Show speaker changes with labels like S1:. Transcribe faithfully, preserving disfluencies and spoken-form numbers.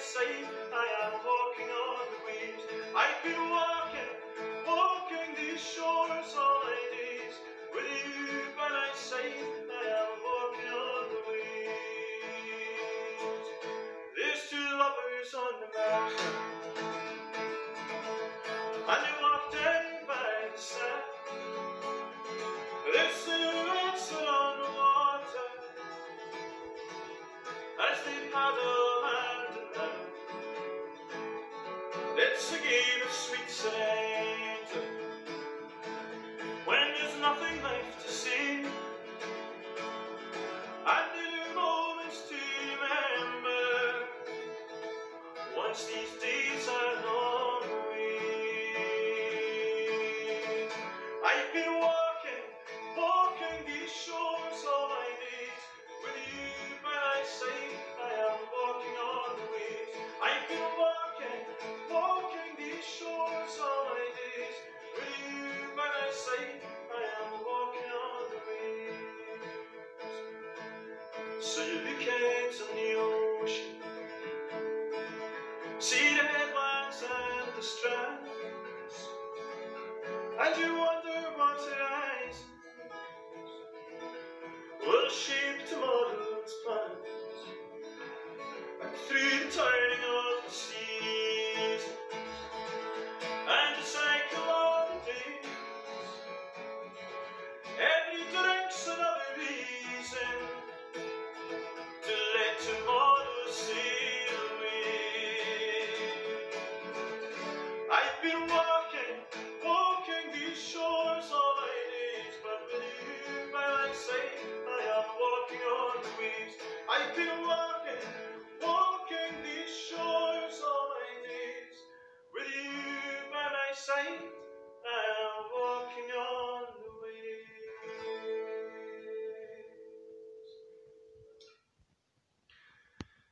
S1: say I am walking on the waves. I've been walking, walking these shores all my days. With you by my side, I am walking on the waves. There's two lovers on the mountain, and they walk down by the sand. There's Robertson on the water as they paddle hand in hand. It's a game of sweet surrender when there's nothing left to see, and there are moments to remember once these days